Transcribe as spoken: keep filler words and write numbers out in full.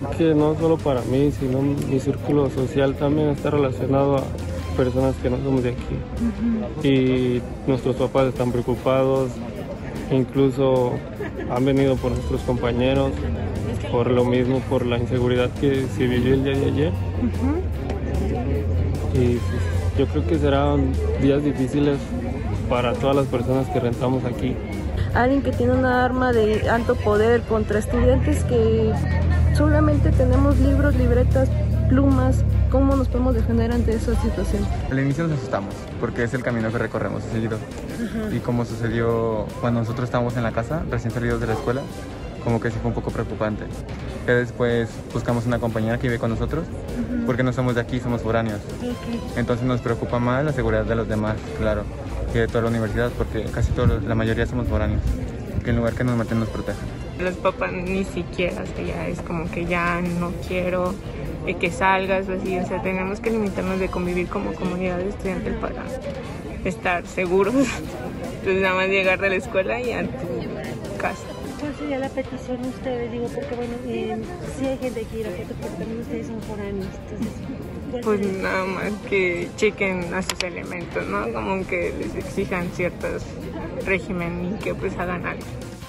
Que no solo para mí, sino mi círculo social también está relacionado a personas que no somos de aquí. Uh-huh. Y nuestros papás están preocupados, incluso han venido por nuestros compañeros, por lo mismo, por la inseguridad que se vivió el día de ayer. Uh-huh. Y pues, yo creo que serán días difíciles para todas las personas que rentamos aquí. Alguien que tiene una arma de alto poder contra estudiantes que solamente tenemos libros, libretas, plumas. ¿Cómo nos podemos defender ante esa situación? Al inicio nos asustamos porque es el camino que recorremos seguido. Uh-huh. Y como sucedió cuando nosotros estábamos en la casa, recién salidos de la escuela, como que sí fue un poco preocupante. Que después buscamos una compañera que vive con nosotros, uh-huh. porque no somos de aquí, somos foráneos. Okay. Entonces nos preocupa más la seguridad de los demás, claro, que de toda la universidad, porque casi todos, la mayoría somos foráneos, que el lugar que nos meten nos proteja. Los papás ni siquiera, o sea, ya es como que ya no quiero eh, que salgas o así, o sea, tenemos que limitarnos de convivir como comunidad estudiantil para estar seguros. Entonces nada más llegar de la escuela y a tu casa. ¿Cuál sería la petición de ustedes? Digo, porque bueno, eh, sí hay gente aquí, pero también ustedes son foráneos, entonces... Pues nada más que chequen a sus elementos, ¿no? Como que les exijan ciertos régimen y que pues hagan algo.